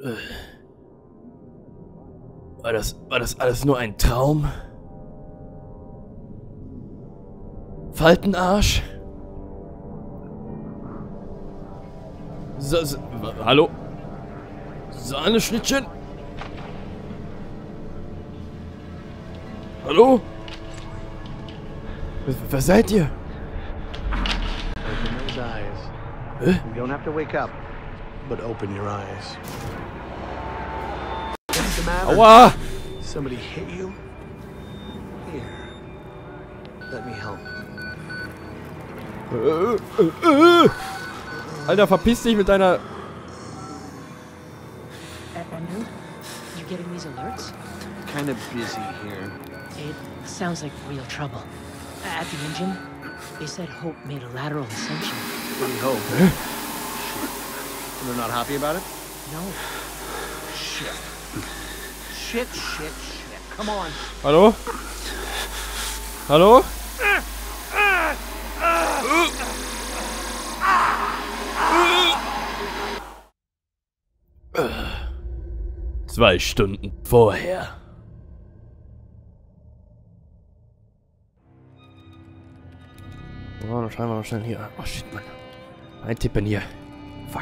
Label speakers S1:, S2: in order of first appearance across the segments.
S1: War das alles nur ein Traum? Faltenarsch? Hallo? Sahneschnittchen? Hallo? Wer seid ihr?
S2: Open those eyes. You don't have to wake up, but open your eyes. What's the matter?
S1: Aua!
S2: Somebody hit you? Here. Let me help.
S1: Alter, verpiss dich mit deiner...
S3: Andrew, you getting these alerts?
S2: Kind of busy here.
S3: It sounds like real trouble. At the engine, they said Hope made a lateral ascension.
S2: What do you hope? Shit. They're not happy about it?
S3: No.
S2: Shit. Shit. Come on.
S1: Hallo? Hallo? 2 Stunden vorher. Oh, dann schreiben wir mal schnell hier. Oh shit, Mann. Eintippen hier. Fuck.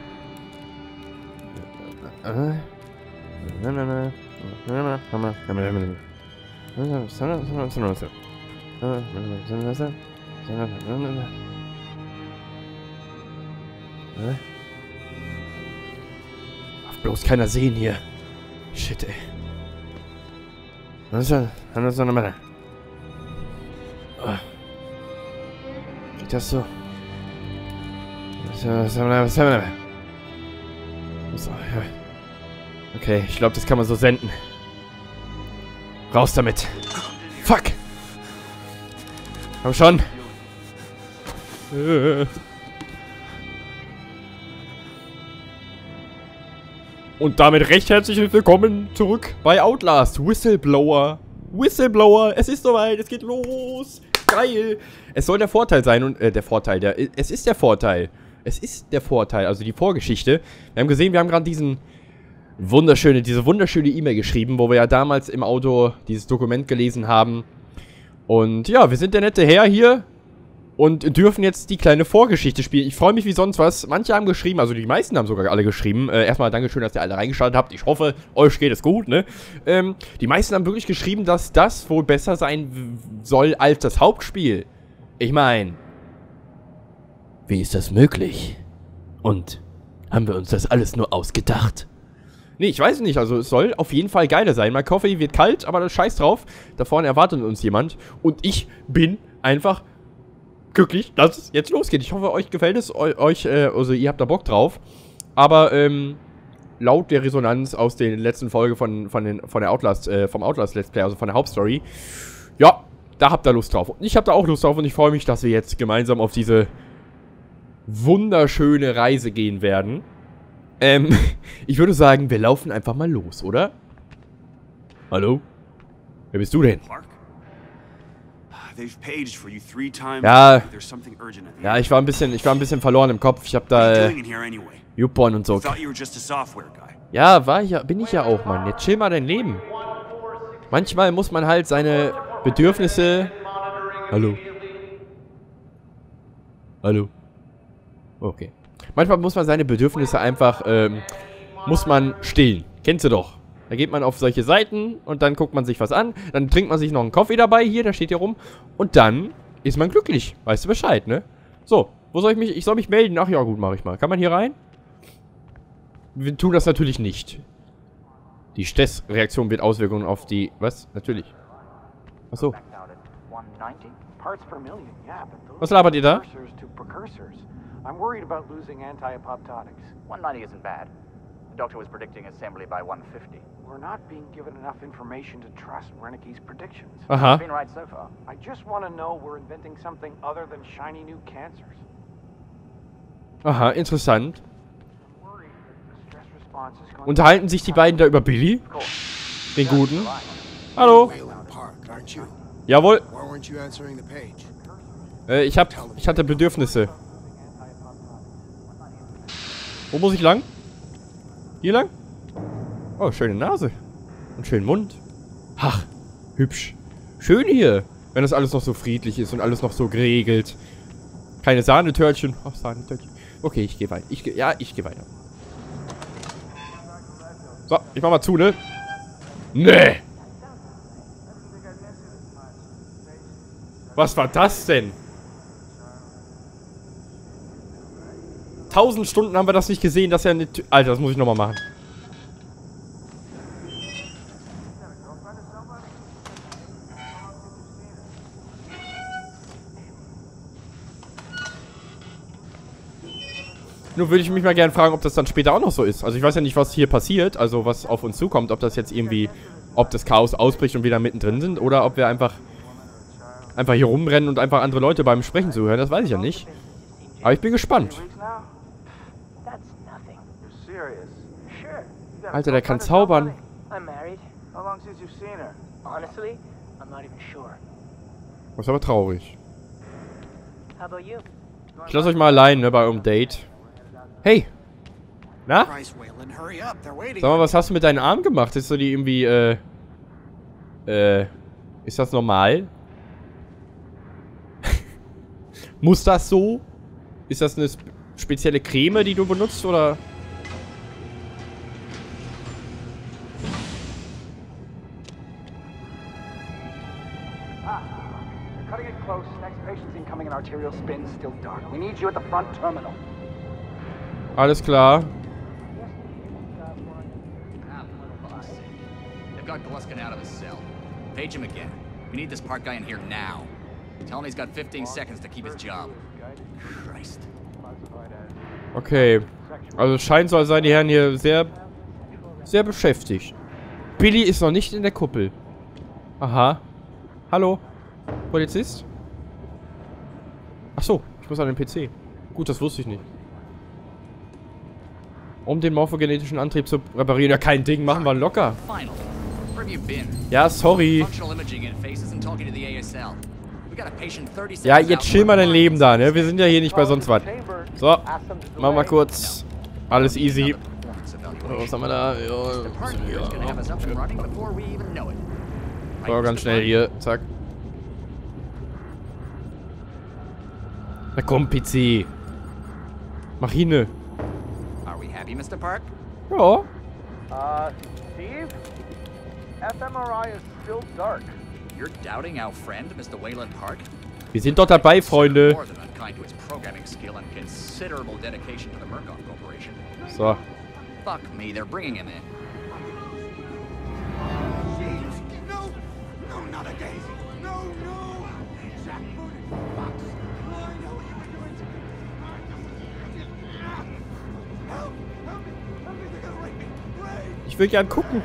S1: Darf bloß keiner sehen hier. Shit, ey. Geht das so? Okay, ich glaube, das kann man so senden. Raus damit. Fuck. Komm schon. Und damit recht herzlich willkommen zurück bei Outlast. Whistleblower. Es ist soweit, es geht los. Geil. Es soll der Vorteil sein und, es ist der Vorteil. Also die Vorgeschichte. Wir haben gesehen, wir haben gerade diese wunderschöne E-Mail geschrieben, wo wir ja damals im Auto dieses Dokument gelesen haben. Und ja, wir sind der nette Herr hier und dürfen jetzt die kleine Vorgeschichte spielen. Ich freue mich wie sonst was. Manche haben geschrieben, also die meisten haben sogar alle geschrieben. Erstmal Dankeschön, dass ihr alle reingeschaltet habt. Ich hoffe, euch geht es gut, ne? Die meisten haben wirklich geschrieben, dass das wohl besser sein soll als das Hauptspiel. Ich meine, wie ist das möglich? Und haben wir uns das alles nur ausgedacht? Nee, ich weiß nicht, also es soll auf jeden Fall geiler sein. Mein Kaffee wird kalt, aber das scheiß drauf. Da vorne erwartet uns jemand. Und ich bin einfach glücklich, dass es jetzt losgeht. Ich hoffe, euch gefällt es, also ihr habt da Bock drauf. Aber, laut der Resonanz aus den letzten Folgen vom Outlast Let's Play, also von der Hauptstory, ja, da habt ihr Lust drauf. Und ich hab da auch Lust drauf und ich freue mich, dass wir jetzt gemeinsam auf diese wunderschöne Reise gehen werden. Ich würde sagen, wir laufen einfach mal los, oder? Hallo? Wer bist du denn? Ja, ich war ein bisschen verloren im Kopf. Ich hab da, YouPorn und so. Ja, bin ich ja auch, Mann. Jetzt chill mal dein Leben. Manchmal muss man halt seine Bedürfnisse... Hallo? Hallo? Okay. Manchmal muss man seine Bedürfnisse einfach, muss man stillen. Kennst du doch. Da geht man auf solche Seiten und dann guckt man sich was an. Dann trinkt man sich noch einen Kaffee dabei. Hier, der steht hier rum. Und dann ist man glücklich. Weißt du Bescheid, ne? So, wo soll ich mich... Ich soll mich melden. Ach ja, gut, mache ich mal. Kann man hier rein? Wir tun das natürlich nicht. Die Stressreaktion wird Auswirkungen auf die... Was? Natürlich. Achso. Was labert ihr da?
S4: I'm worried about losing anti-apoptotics. 190 isn't bad. The doctor was predicting assembly by 150. We're not being given enough information to trust Reneke's predictions.
S1: Aha.
S4: Been right so far. I just want to know we're inventing something other than shiny new cancers.
S1: Aha, interessant. Unterhalten sich die beiden da über Billy? Den Guten? Hallo? Jawohl. Ich hatte Bedürfnisse. Wo muss ich lang? Hier lang? Oh, schöne Nase. Und schönen Mund. Ach, hübsch. Schön hier. Wenn das alles noch so friedlich ist und alles noch so geregelt. Keine Sahnetörtchen. Ach, Sahnetörtchen. Okay, ich gehe weiter. Ich gehe weiter. So, ich mach mal zu, ne? Nee. Was war das denn? 1000 Stunden haben wir das nicht gesehen, dass er eine Alter, das muss ich nochmal machen. Nur würde ich mich mal gerne fragen, ob das dann später auch noch so ist. Also ich weiß ja nicht, was hier passiert, also was auf uns zukommt, ob das jetzt irgendwie, ob das Chaos ausbricht und wir da mittendrin sind oder ob wir einfach hier rumrennen und einfach andere Leute beim Sprechen zuhören, das weiß ich ja nicht. Aber ich bin gespannt. Alter, der kann zaubern. Das ist aber traurig. Ich lasse euch mal allein, ne, bei eurem Date. Hey! Na? Sag mal, was hast du mit deinen Armen gemacht? Ist so die irgendwie, ist das normal? Muss das so? Ist das eine spezielle Creme, die du benutzt, oder?
S4: Cutting it close. Next patient's incoming and arterial spin still dark. We need you at the front terminal.
S1: Alles klar.
S5: They've got Gluskin out of his cell. Page him again. We need this Park guy in here now. Tell him he's got 15 seconds to keep his job. Christ.
S1: Okay. Also es scheint so, als seien die Herren hier sehr beschäftigt. Billy ist noch nicht in der Kuppel. Aha. Hallo? Polizist? Ach so, ich muss an den PC. Gut, das wusste ich nicht. Um den morphogenetischen Antrieb zu reparieren. Ja, kein Ding, machen wir locker. Ja, sorry. Ja, jetzt chill mal dein Leben da, ne? Wir sind ja hier nicht bei sonst was. So, machen wir kurz. Alles easy. Oh, was haben wir da? So, ganz schnell hier. Zack. Na komm, PC. Mach hin.
S5: Mr. Park?
S1: Ja.
S4: Steve? fMRI is still dark.
S5: You're doubting our friend, Mr. Wayland Park?
S1: Wir sind doch dabei, Freunde. So.
S5: Fuck me, they're bringing him in.
S4: No, no, not again. No, no. Jack Fox. I know what you're doing. Help! Help me! Help me! They're gonna rape me! Ray!
S1: Ich will gern gucken.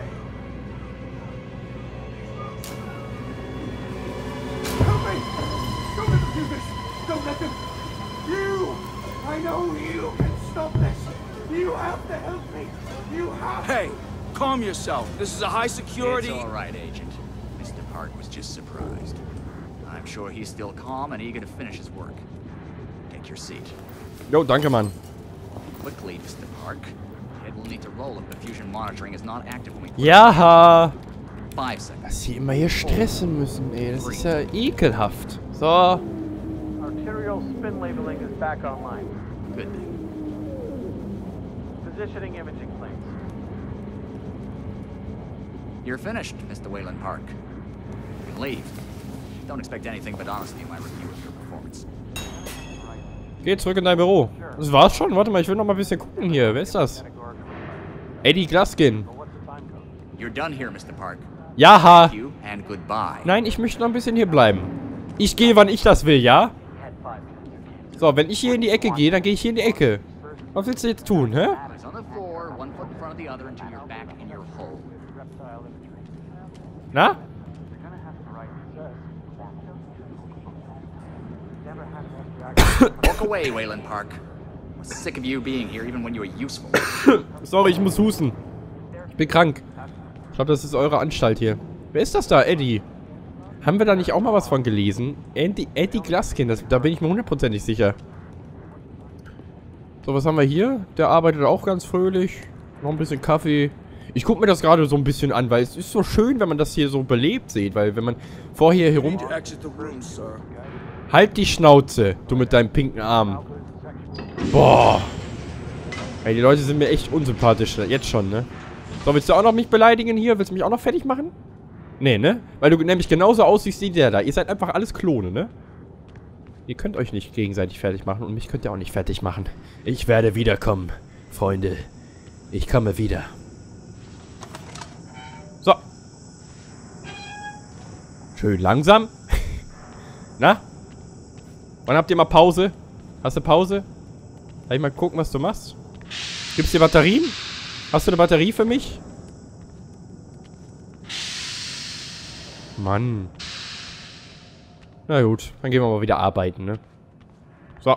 S4: Help me! Don't let them do this! Don't let them! You! I know you can stop this! You have to help me! You have to!
S6: Hey! Calm yourself. This is a high security...
S5: It's all right, Agent. Mr. Park was just surprised. I'm sure he's still calm and eager to finish his work. Take your seat.
S1: Jo, danke, Mann.
S5: Quickly, Mr. Park. Head will need to roll if the fusion monitoring is not active when we...
S1: Ja.
S5: 5 seconds.
S1: Dass sie immer hier stressen müssen, ey. Das ist ja ekelhaft. So.
S4: Arterial spin labeling is back online.
S5: Good thing.
S4: Positioning imaging claims.
S5: You're finished, Mr. Wayland Park. You can leave. Don't expect anything but honesty in my review of your performance.
S1: Geh zurück in dein Büro. Das war's schon? Warte mal, ich will noch mal ein bisschen gucken hier. Wer ist das? Eddie Gluskin.
S5: You're done here, Mr. Park.
S1: Ja.
S5: Thank you and goodbye.
S1: Nein, ich möchte noch ein bisschen hier bleiben. Ich gehe, wann ich das will, ja? So, wenn ich hier in die Ecke gehe, dann gehe ich hier in die Ecke. Was willst du jetzt tun, hä?
S5: Eyes on the floor, one foot in front of the other until you're back in your hole.
S1: Na?
S5: Walk away, Wayland Park. I'm sick of you being here even when you were useful.
S1: Sorry, ich muss husten. Ich bin krank. Ich glaube, das ist eure Anstalt hier. Wer ist das da? Eddie. Haben wir da nicht auch mal was von gelesen? Eddie Gluskin, da bin ich mir hundertprozentig sicher. So, was haben wir hier? Der arbeitet auch ganz fröhlich. Noch ein bisschen Kaffee. Ich gucke mir das gerade so ein bisschen an, weil es ist so schön, wenn man das hier so belebt sieht. Weil wenn man vorher herum... Halt die Schnauze, du mit deinem pinken Arm. Boah. Ey, die Leute sind mir echt unsympathisch. Jetzt schon, ne? So, willst du auch noch mich beleidigen hier? Willst du mich auch noch fertig machen? Nee, ne? Weil du nämlich genauso aussiehst wie der da. Ihr seid einfach alles Klone, ne? Ihr könnt euch nicht gegenseitig fertig machen und mich könnt ihr auch nicht fertig machen. Ich werde wiederkommen, Freunde. Ich komme wieder. So. Schön langsam. Na? Wann habt ihr mal Pause? Hast du Pause? Kann ich mal gucken, was du machst? Gibt's dir Batterien? Hast du eine Batterie für mich? Mann. Na gut, dann gehen wir mal wieder arbeiten, ne? So.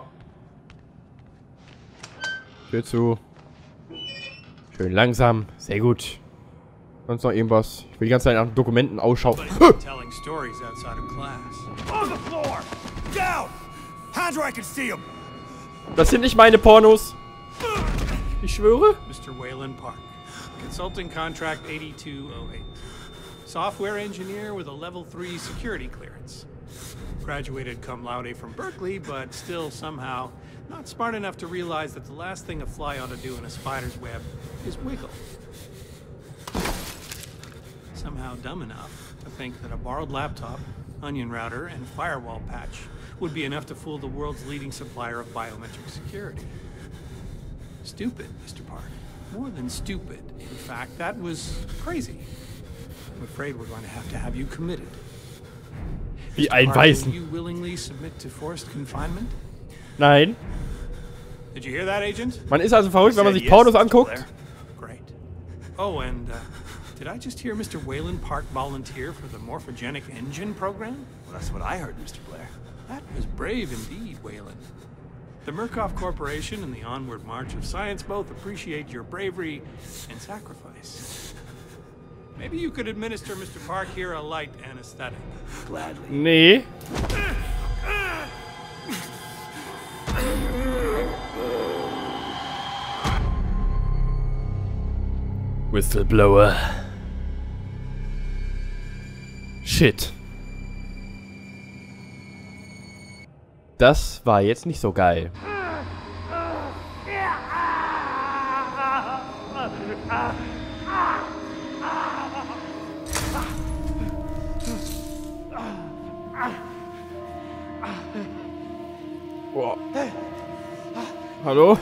S1: Tür zu. Schön langsam. Sehr gut. Sonst noch irgendwas? Ich will die ganze Zeit nach Dokumenten ausschauen.
S7: Telling stories outside of class. On the floor! Down! Hands where I can see him!
S1: Das sind nicht meine Pornos. Ich schwöre.
S7: Mr. Wayland Park. Consulting contract 8208. Software engineer with a level 3 security clearance. Graduated cum laude from Berkeley, but still somehow not smart enough to realize that the last thing a fly ought to do in a spider's web is wiggle. Somehow dumb enough to think that a borrowed laptop, onion router, and firewall patch would be enough to fool the world's leading supplier of biometric security. Stupid, Mr. Park. More than stupid. In fact, that was crazy. I'm afraid we're going to have you committed.
S1: Wie ein Weißen.
S7: Will you willingly submit to forced confinement?
S1: Nein.
S7: Did you hear that, Agent?
S1: Man ist also verrückt, wenn man sich Pornos anguckt.
S7: Great. Oh, and did I just hear Mr. Wayland Park volunteer for the Morphogenic Engine program?
S2: Well, that's what I heard, Mr. Blair.
S7: That was brave indeed, Wayland. The Murkoff Corporation and the Onward March of Science both appreciate your bravery and sacrifice. Maybe you could administer Mr. Park here a light anesthetic.
S2: Gladly.
S1: Nee. Whistleblower. Shit. Das war jetzt nicht so geil. Boah. Hallo?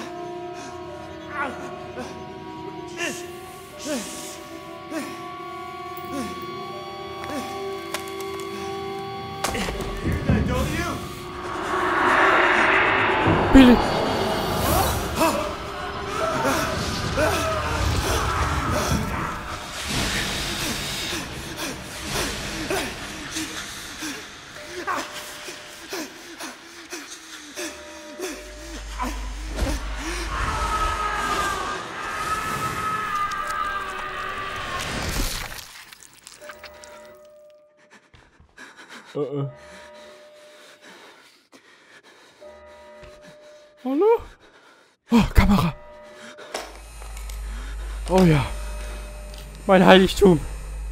S1: Billy. Hallo? Oh, Kamera. Oh ja. Mein Heiligtum.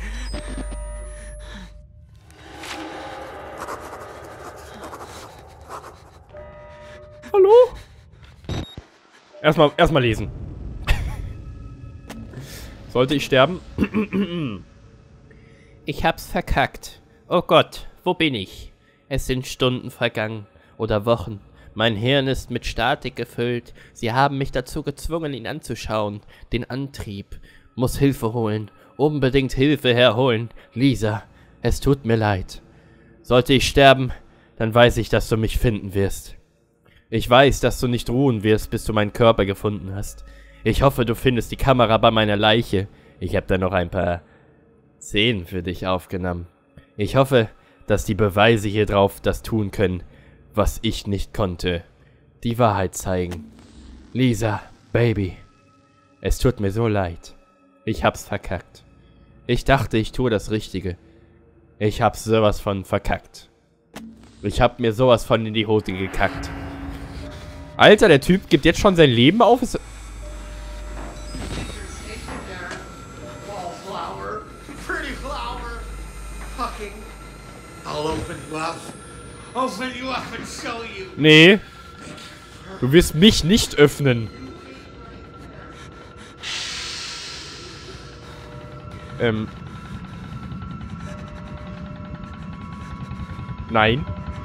S1: Hallo? Erstmal lesen. Sollte ich sterben? Ich hab's verkackt. Oh Gott, wo bin ich? Es sind Stunden vergangen. Oder Wochen. Mein Hirn ist mit Statik gefüllt. Sie haben mich dazu gezwungen, ihn anzuschauen. Den Antrieb. Muss Hilfe holen. Unbedingt Hilfe herholen. Lisa, es tut mir leid. Sollte ich sterben, dann weiß ich, dass du mich finden wirst. Ich weiß, dass du nicht ruhen wirst, bis du meinen Körper gefunden hast. Ich hoffe, du findest die Kamera bei meiner Leiche. Ich habe da noch ein paar Szenen für dich aufgenommen. Ich hoffe, dass die Beweise hier drauf das tun können, was ich nicht konnte. Die Wahrheit zeigen. Lisa, Baby. Es tut mir so leid. Ich hab's verkackt. Ich dachte, ich tue das Richtige. Ich hab's sowas von verkackt. Ich hab mir sowas von in die Hose gekackt. Alter, der Typ gibt jetzt schon sein Leben auf. Nee. Du wirst mich nicht öffnen. Nein.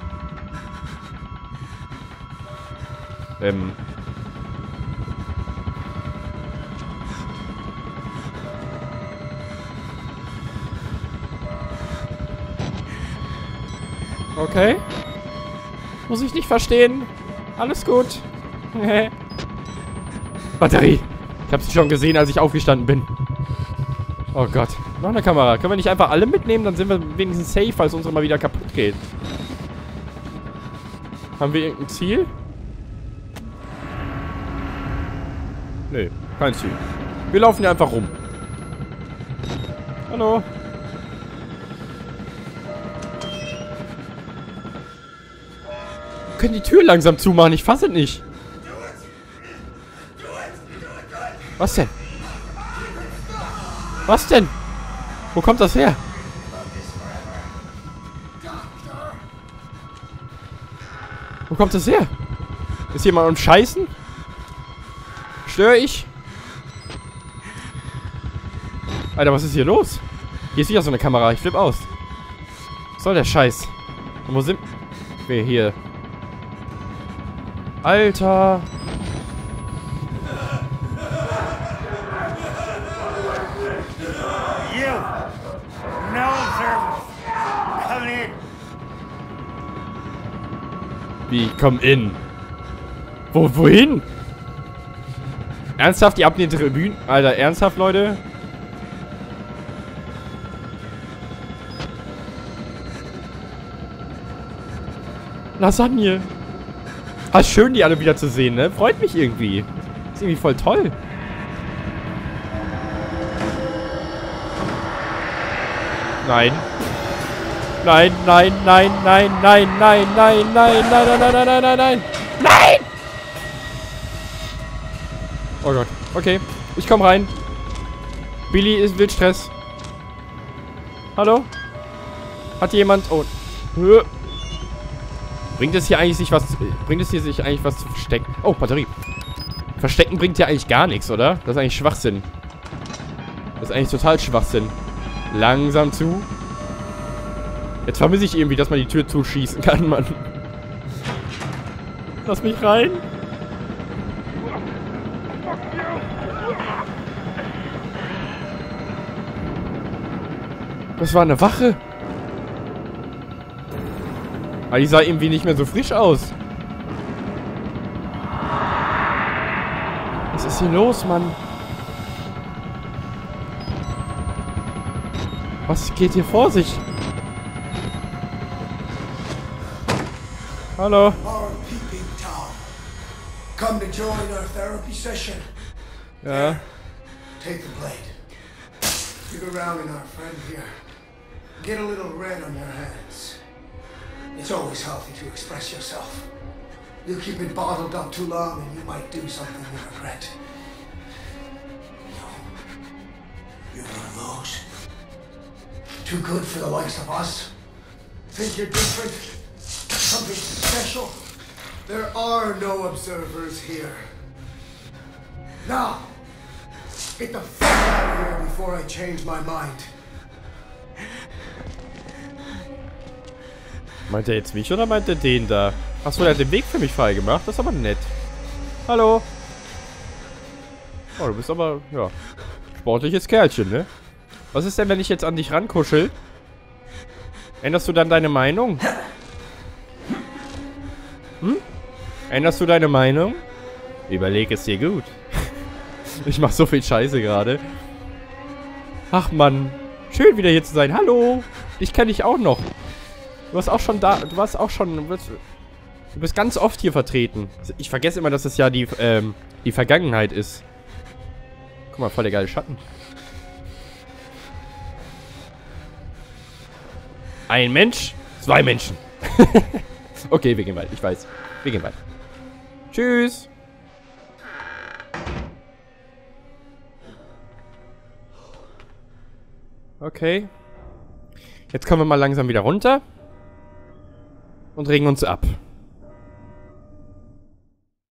S1: Okay. Muss ich nicht verstehen. Alles gut. Batterie. Ich habe sie schon gesehen, als ich aufgestanden bin. Oh Gott. Noch eine Kamera. Können wir nicht einfach alle mitnehmen? Dann sind wir wenigstens safe, falls unsere mal wieder kaputt geht. Haben wir irgendein Ziel? Nee, kein Ziel. Wir laufen hier einfach rum. Hallo. Wir können die Tür langsam zumachen. Ich fasse es nicht. Was denn? Was denn? Wo kommt das her? Wo kommt das her? Ist jemand am Scheißen? Störe ich? Alter, was ist hier los? Hier ist wieder so eine Kamera. Ich flipp aus. Was soll der Scheiß? Und wo sind wir hier? Alter. Wie? Komm in. Wohin? Ernsthaft? Ihr habt die Tribünen? Alter, ernsthaft, Leute? Lasagne. Ah, schön, die alle wieder zu sehen, ne? Freut mich irgendwie. Ist irgendwie voll toll. Nein. Nein, nein, nein, nein, nein, nein, nein, nein, nein, nein, nein, nein, nein, nein, nein. Nein! Oh Gott. Okay. Ich komm rein. Billy will Stress. Hallo? Hat jemand... Oh. Bringt es hier eigentlich sich was... Bringt es hier sich eigentlich was zu verstecken? Oh, Batterie. Verstecken bringt ja eigentlich gar nichts, oder? Das ist eigentlich Schwachsinn. Das ist eigentlich total Schwachsinn. Langsam zu. Jetzt vermisse ich irgendwie, dass man die Tür zuschießen kann, Mann. Lass mich rein. Das war eine Wache. Aber die sah irgendwie nicht mehr so frisch aus. Was ist hier los, Mann? Was geht hier vor sich? Hallo.
S8: Come to join our therapy session.
S1: Ja.
S8: Take the blade. Dig around in our friend here. Get a little red on your hands. It's always healthy to express yourself. You keep it bottled up too long and you might do something you regret. No. You're one of those. Too good for the likes of us. Think you're different? Something special? There are no observers here. Now, get the fuck out of here before I change my mind.
S1: Meint er jetzt mich oder meint er den da? Achso, der hat den Weg für mich frei gemacht. Das ist aber nett. Hallo. Oh, du bist aber, ja, sportliches Kerlchen, ne? Was ist denn, wenn ich jetzt an dich rankuschel? Änderst du dann deine Meinung? Hm? Änderst du deine Meinung? Überleg es dir gut. Ich mach so viel Scheiße gerade. Ach Mann. Schön wieder hier zu sein. Hallo. Dich kenne ich auch noch. Du warst auch schon da. Du warst auch schon... Du bist ganz oft hier vertreten. Ich vergesse immer, dass das ja die Vergangenheit ist. Guck mal, voll der geile Schatten. Ein Mensch, zwei Menschen. Okay, wir gehen weiter. Ich weiß. Wir gehen weiter. Tschüss. Okay. Jetzt kommen wir mal langsam wieder runter. und regen uns ab.